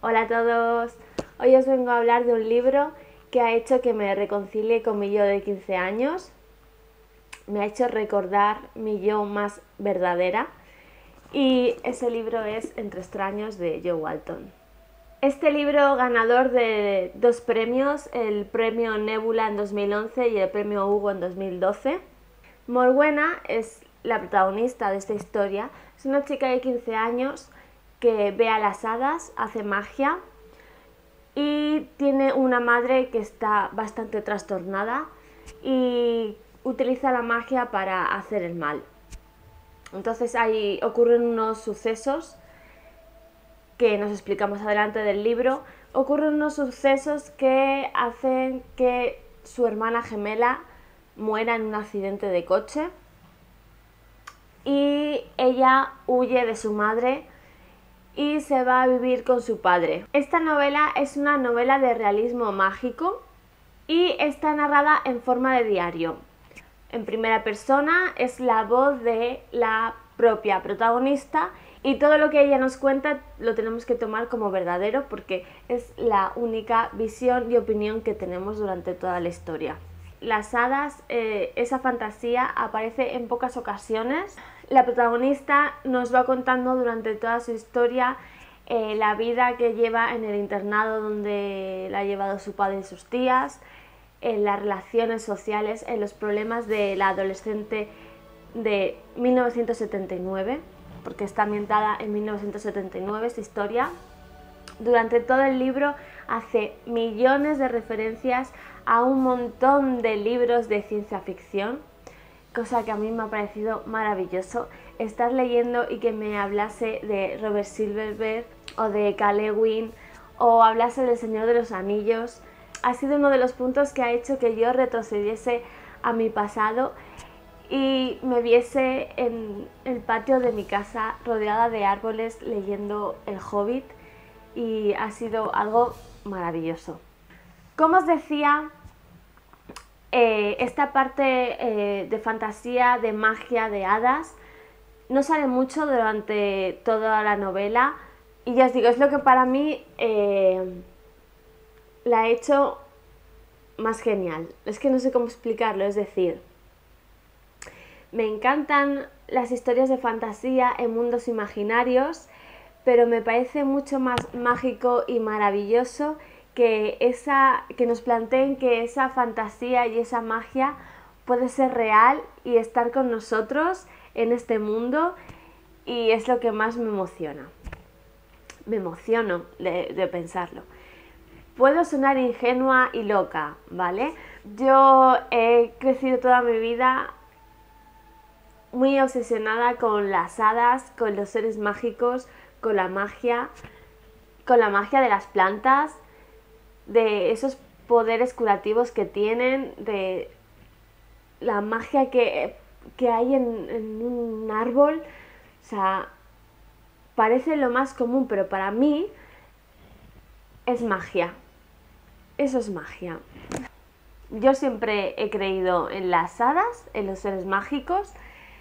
Hola a todos, hoy os vengo a hablar de un libro que ha hecho que me reconcilie con mi yo de 15 años, me ha hecho recordar mi yo más verdadera y ese libro es Entre extraños de Jo Walton. Este libro, ganador de 2 premios, el premio Nebula en 2011 y el premio Hugo en 2012. Morwenna es la protagonista de esta historia, es una chica de 15 años que ve a las hadas, hace magia y tiene una madre que está bastante trastornada y utiliza la magia para hacer el mal. Entonces ahí ocurren unos sucesos que nos explica más adelante del libro, ocurren unos sucesos que hacen que su hermana gemela muera en un accidente de coche y ella huye de su madre y se va a vivir con su padre. Esta novela es una novela de realismo mágico y está narrada en forma de diario. En primera persona es la voz de la propia protagonista y todo lo que ella nos cuenta lo tenemos que tomar como verdadero porque es la única visión y opinión que tenemos durante toda la historia. Las hadas, esa fantasía aparece en pocas ocasiones. La protagonista nos va contando durante toda su historia la vida que lleva en el internado donde la ha llevado su padre y sus tías, en las relaciones sociales, en los problemas de la adolescente de 1979, porque está ambientada en 1979 esta historia. Durante todo el libro hace millones de referencias a un montón de libros de ciencia ficción, cosa que a mí me ha parecido maravilloso estar leyendo y que me hablase de Robert Silverberg o de Cal Lewin o hablase del Señor de los Anillos. Ha sido uno de los puntos que ha hecho que yo retrocediese a mi pasado y me viese en el patio de mi casa rodeada de árboles leyendo El Hobbit y ha sido algo maravilloso. Como os decía, esta parte de fantasía, de magia, de hadas, no sale mucho durante toda la novela y ya os digo, es lo que para mí la ha hecho más genial. Es que no sé cómo explicarlo, es decir, me encantan las historias de fantasía en mundos imaginarios, pero me parece mucho más mágico y maravilloso que nos planteen que esa fantasía y esa magia puede ser real y estar con nosotros en este mundo, y es lo que más me emociona. Me emociono de pensarlo. Puedo sonar ingenua y loca, ¿vale? Yo he crecido toda mi vida muy obsesionada con las hadas, con los seres mágicos, con la magia de las plantas, de esos poderes curativos que tienen, de la magia que hay en un árbol. O sea, parece lo más común, pero para mí es magia. Eso es magia. Yo siempre he creído en las hadas, en los seres mágicos.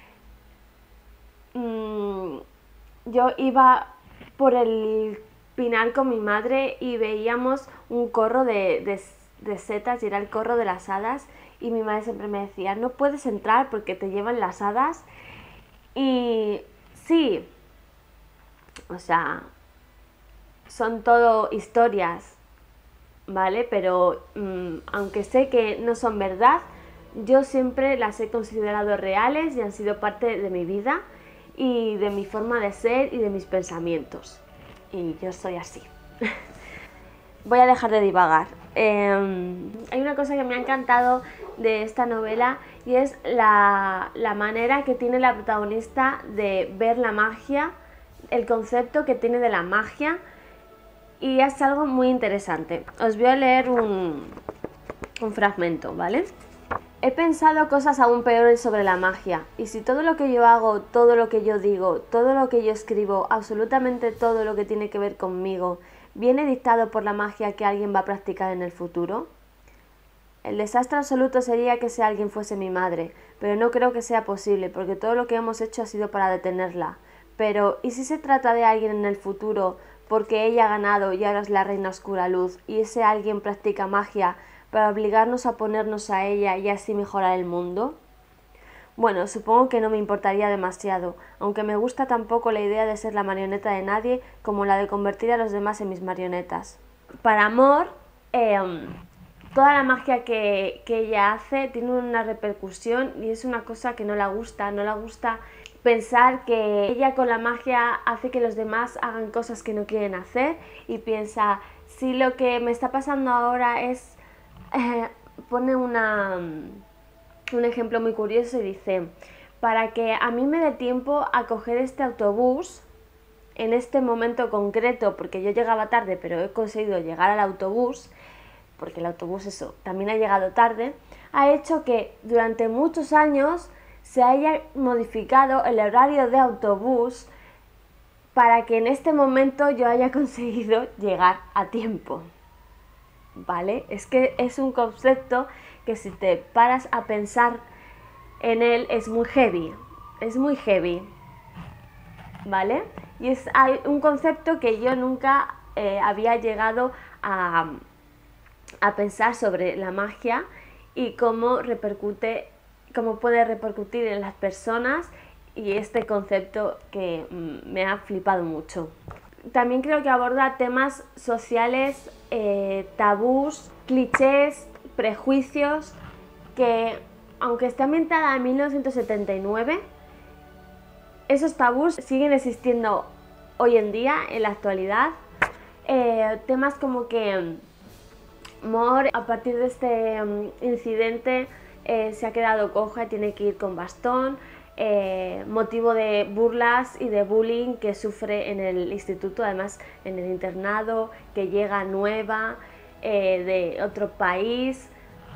Yo iba por el pinar con mi madre y veíamos un corro de setas y era el corro de las hadas y mi madre siempre me decía, no puedes entrar porque te llevan las hadas. Y sí, o sea, son todo historias, ¿vale? Pero aunque sé que no son verdad, yo siempre las he considerado reales y han sido parte de mi vida y de mi forma de ser y de mis pensamientos. Y yo soy así. Voy a dejar de divagar. Hay una cosa que me ha encantado de esta novela y es la manera que tiene la protagonista de ver la magia, el concepto que tiene de la magia, y es algo muy interesante. Os voy a leer un fragmento, ¿vale? He pensado cosas aún peores sobre la magia, y si todo lo que yo hago, todo lo que yo digo, todo lo que yo escribo, absolutamente todo lo que tiene que ver conmigo, viene dictado por la magia que alguien va a practicar en el futuro. El desastre absoluto sería que ese alguien fuese mi madre, pero no creo que sea posible, porque todo lo que hemos hecho ha sido para detenerla. Pero, ¿y si se trata de alguien en el futuro porque ella ha ganado y ahora es la reina oscura luz, y ese alguien practica magia para obligarnos a ponernos a ella y así mejorar el mundo? Bueno, supongo que no me importaría demasiado, aunque me gusta tampoco la idea de ser la marioneta de nadie como la de convertir a los demás en mis marionetas. Para Amor, toda la magia que ella hace tiene una repercusión y es una cosa que no la gusta pensar que ella con la magia hace que los demás hagan cosas que no quieren hacer, y piensa, si lo que me está pasando ahora es... pone un ejemplo muy curioso y dice, para que a mí me dé tiempo a coger este autobús en este momento concreto, porque yo llegaba tarde pero he conseguido llegar al autobús, porque el autobús eso también ha llegado tarde, ha hecho que durante muchos años se haya modificado el horario de autobús para que en este momento yo haya conseguido llegar a tiempo. ¿Vale? Es que es un concepto que si te paras a pensar en él es muy heavy, ¿vale? Y hay un concepto que yo nunca había llegado a pensar sobre la magia y cómo puede repercutir en las personas, y este concepto que me ha flipado mucho. También creo que aborda temas sociales, tabús, clichés, prejuicios, que aunque está ambientada en 1979, esos tabús siguen existiendo hoy en día, en la actualidad. Temas como que Mor, a partir de este incidente, se ha quedado coja y tiene que ir con bastón, motivo de burlas y de bullying que sufre en el instituto, además en el internado, que llega nueva de otro país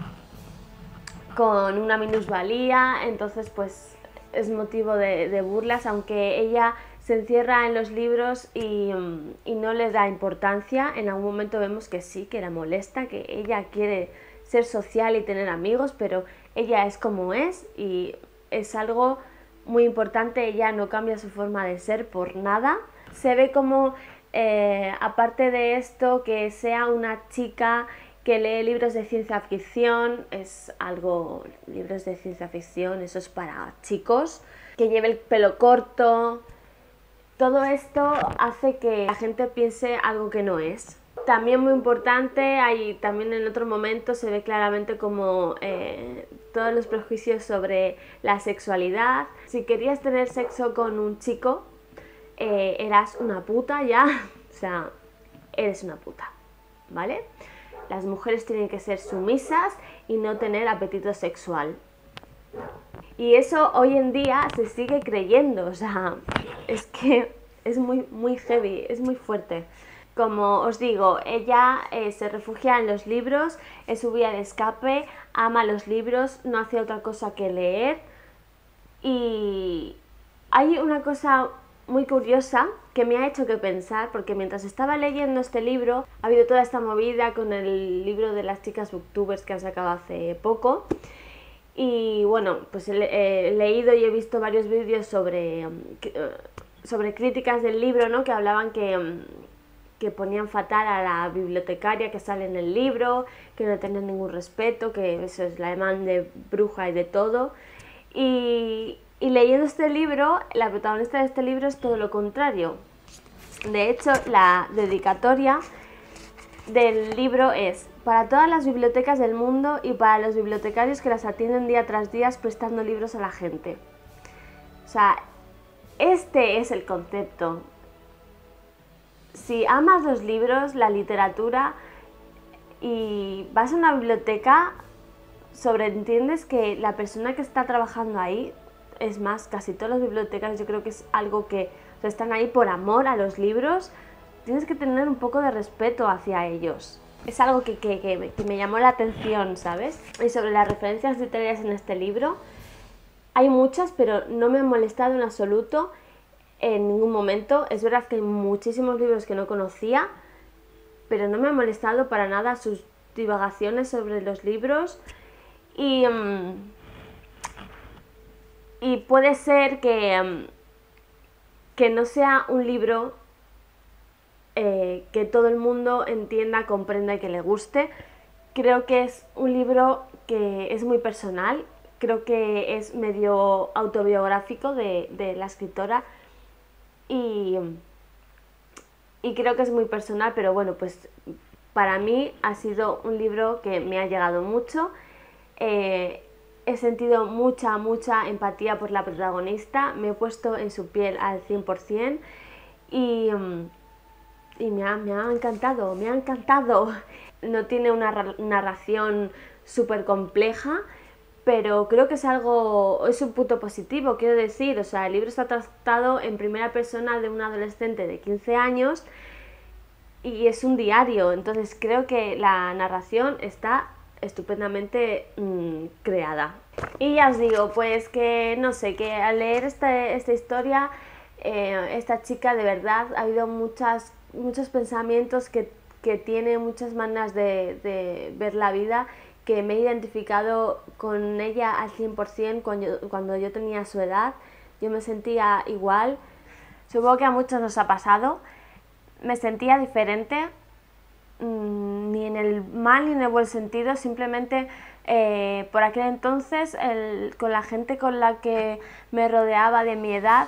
con una minusvalía, entonces pues es motivo de burlas, aunque ella se encierra en los libros y no les da importancia. En algún momento vemos que sí, que la molesta, que ella quiere ser social y tener amigos, pero ella es como es y es algo muy importante. Ella no cambia su forma de ser por nada. Se ve como, aparte de esto, que sea una chica que lee libros de ciencia ficción, libros de ciencia ficción, eso es para chicos, que lleve el pelo corto. Todo esto hace que la gente piense algo que no es. También muy importante, también en otro momento se ve claramente como todos los prejuicios sobre la sexualidad. Si querías tener sexo con un chico, eras una puta ya, o sea, eres una puta, ¿vale? Las mujeres tienen que ser sumisas y no tener apetito sexual. Y eso hoy en día se sigue creyendo, o sea, es que es muy heavy, es muy fuerte. Como os digo, ella se refugia en los libros, es su vía de escape, ama los libros, no hace otra cosa que leer. Y hay una cosa muy curiosa que me ha hecho que pensar, porque mientras estaba leyendo este libro, ha habido toda esta movida con el libro de las chicas booktubers que han sacado hace poco. Y bueno, pues he leído y he visto varios vídeos sobre críticas del libro, ¿no? Que hablaban que ponían fatal a la bibliotecaria que sale en el libro, que no tenían ningún respeto, que eso es la demanda de bruja y de todo. Y leyendo este libro, la protagonista de este libro es todo lo contrario. De hecho, la dedicatoria del libro es: para todas las bibliotecas del mundo y para los bibliotecarios que las atienden día tras día prestando libros a la gente. O sea, este es el concepto. Si amas los libros, la literatura y vas a una biblioteca, sobreentiendes que la persona que está trabajando ahí, es más, casi todos los bibliotecarios, yo creo que es algo que están ahí por amor a los libros. Tienes que tener un poco de respeto hacia ellos. Es algo que me llamó la atención, ¿sabes? Y sobre las referencias literarias en este libro, hay muchas, pero no me han molestado en absoluto en ningún momento. Es verdad que hay muchísimos libros que no conocía, pero no me ha molestado para nada sus divagaciones sobre los libros. Y puede ser que no sea un libro que todo el mundo entienda, comprenda y que le guste. Creo que es un libro que es muy personal, creo que es medio autobiográfico de la escritora y creo que es muy personal, pero bueno, pues para mí ha sido un libro que me ha llegado mucho. He sentido mucha empatía por la protagonista, me he puesto en su piel al 100% y me ha encantado, me ha encantado. No tiene una narración súper compleja, pero creo que es un punto positivo, quiero decir. O sea, el libro está tratado en primera persona de un adolescente de 15 años y es un diario, entonces creo que la narración está estupendamente creada. Y ya os digo, pues que no sé, que al leer esta historia, esta chica de verdad ha habido muchos pensamientos que tiene, muchas maneras de ver la vida, que me he identificado con ella al 100% cuando yo tenía su edad. Yo me sentía igual, supongo que a muchos nos ha pasado. Me sentía diferente, ni en el mal ni en el buen sentido, simplemente por aquel entonces con la gente con la que me rodeaba de mi edad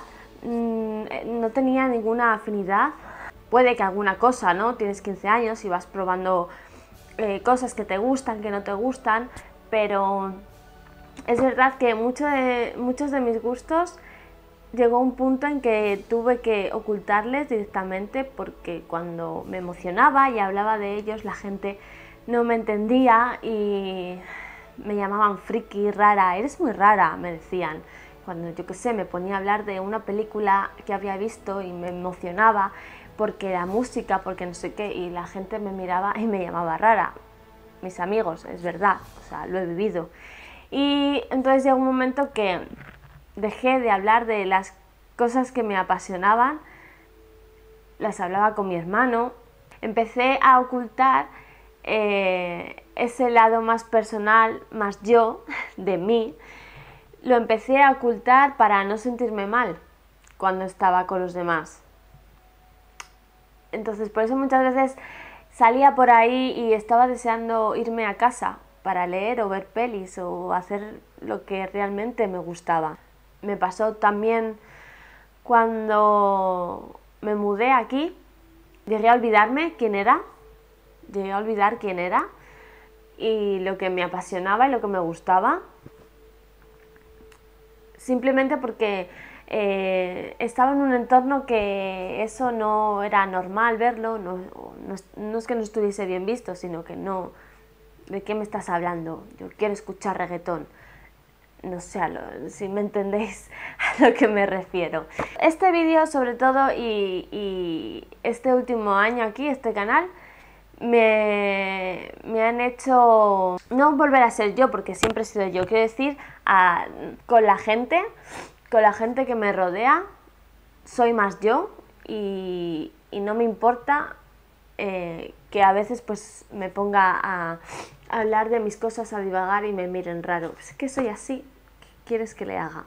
no tenía ninguna afinidad. Puede que alguna cosa, ¿no? Tienes 15 años y vas probando cosas que te gustan, que no te gustan, pero es verdad que muchos de mis gustos llegó un punto en que tuve que ocultarles directamente, porque cuando me emocionaba y hablaba de ellos la gente no me entendía y me llamaban friki, rara. Eres muy rara, me decían. Cuando yo qué sé, me ponía a hablar de una película que había visto y me emocionaba porque la música, porque no sé qué, y la gente me miraba y me llamaba rara. Mis amigos, es verdad, o sea, lo he vivido. Y entonces llegó un momento que dejé de hablar de las cosas que me apasionaban, las hablaba con mi hermano, empecé a ocultar ese lado más personal, más yo, de mí, lo empecé a ocultar para no sentirme mal cuando estaba con los demás. Entonces por eso muchas veces salía por ahí y estaba deseando irme a casa para leer o ver pelis o hacer lo que realmente me gustaba. Me pasó también cuando me mudé aquí, llegué a olvidarme quién era, llegué a olvidar quién era y lo que me apasionaba y lo que me gustaba, simplemente porque estaba en un entorno que eso no era normal verlo, no es que no estuviese bien visto, sino que no. ¿De qué me estás hablando? Yo quiero escuchar reggaetón. No sé si me entendéis a lo que me refiero. Este vídeo sobre todo y este último año aquí, este canal, me han hecho no volver a ser yo, porque siempre he sido yo, quiero decir, con la gente que me rodea, soy más yo y no me importa que a veces pues me ponga a hablar de mis cosas, a divagar y me miren raro. Es que soy así, ¿qué quieres que le haga?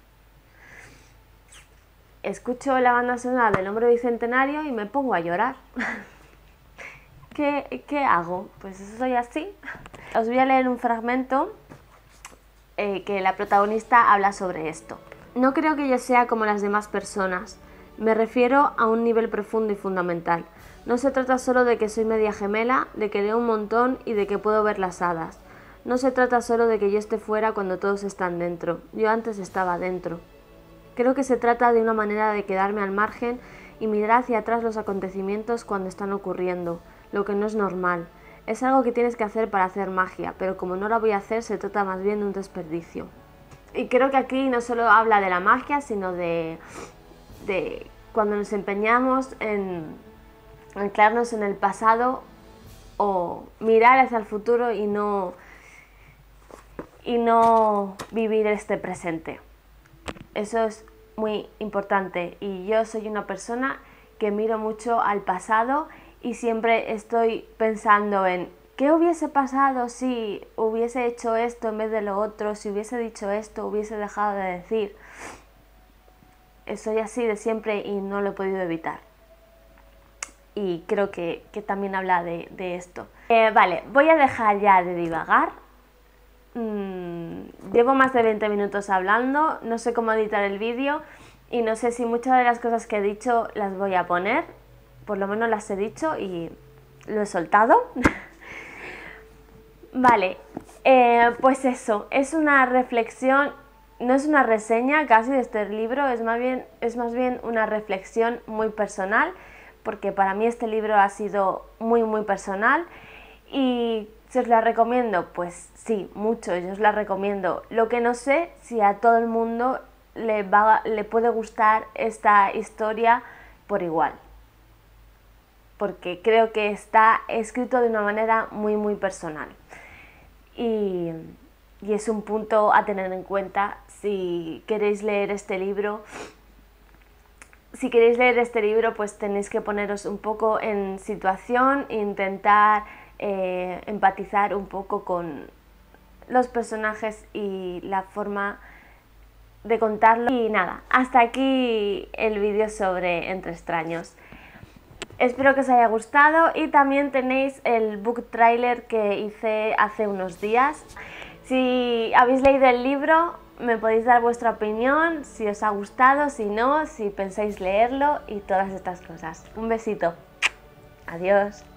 Escucho la banda sonora del Hombre Bicentenario y me pongo a llorar. ¿Qué hago? Pues soy así. Os voy a leer un fragmento que la protagonista habla sobre esto. No creo que yo sea como las demás personas. Me refiero a un nivel profundo y fundamental. No se trata solo de que soy media gemela, de que leo un montón y de que puedo ver las hadas. No se trata solo de que yo esté fuera cuando todos están dentro. Yo antes estaba dentro. Creo que se trata de una manera de quedarme al margen y mirar hacia atrás los acontecimientos cuando están ocurriendo, lo que no es normal. Es algo que tienes que hacer para hacer magia, pero como no la voy a hacer, se trata más bien de un desperdicio. Y creo que aquí no solo habla de la magia, sino de cuando nos empeñamos en anclarnos en el pasado o mirar hacia el futuro y no vivir este presente. Eso es muy importante y yo soy una persona que miro mucho al pasado y siempre estoy pensando en ¿qué hubiese pasado si hubiese hecho esto en vez de lo otro? Si hubiese dicho esto, hubiese dejado de decir. Soy así de siempre y no lo he podido evitar. y creo que también habla de esto. Vale, voy a dejar ya de divagar. Llevo más de 20 minutos hablando, no sé cómo editar el vídeo y no sé si muchas de las cosas que he dicho las voy a poner, por lo menos las he dicho y lo he soltado. Vale, pues eso, es una reflexión, no es una reseña casi de este libro, es más bien una reflexión muy personal, porque para mí este libro ha sido muy personal. Y si os la recomiendo, pues sí, mucho, yo os la recomiendo. Lo que no sé si a todo el mundo le puede gustar esta historia por igual, porque creo que está escrito de una manera muy personal. Y es un punto a tener en cuenta si queréis leer este libro. Si queréis leer este libro, pues tenéis que poneros un poco en situación e intentar empatizar un poco con los personajes y la forma de contarlo. Y nada, hasta aquí el vídeo sobre Entre extraños. Espero que os haya gustado y también tenéis el book trailer que hice hace unos días. Si habéis leído el libro, me podéis dar vuestra opinión, si os ha gustado, si no, si pensáis leerlo y todas estas cosas. Un besito. Adiós.